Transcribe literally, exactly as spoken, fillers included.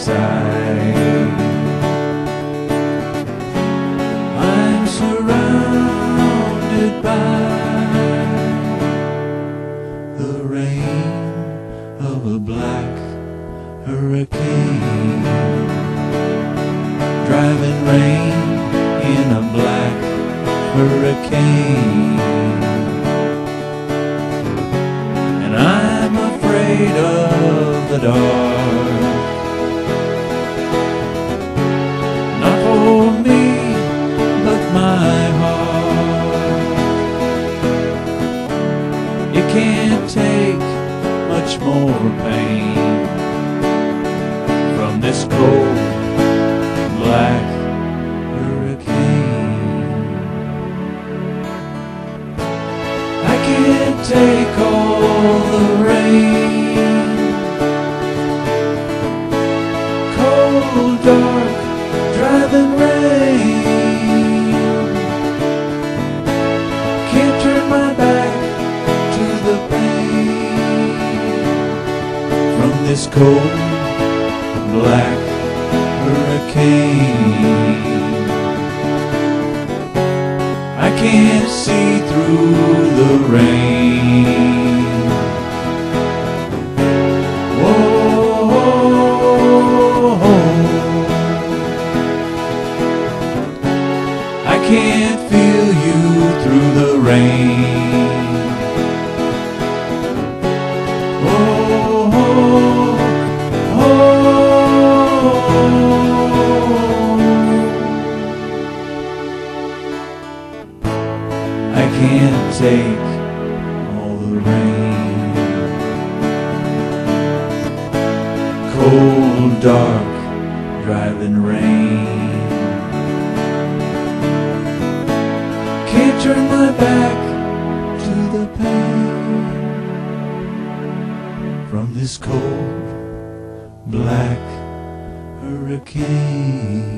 side. I'm surrounded by the rain of a black hurricane, driving rain in a black hurricane. And I'm afraid of the dark, not for me, but my heart. It can't take much more pain from this cold black hurricane. I can't take all the rain, cold, dark, driving rain. Can't turn my back to the pain from this cold black hurricane. I can't see through the rain. Whoa, I can't feel you through the rain. Whoa, I can't take all the rain, cold, dark, driving rain. Can't turn my back to the pain from this cold black hurricane.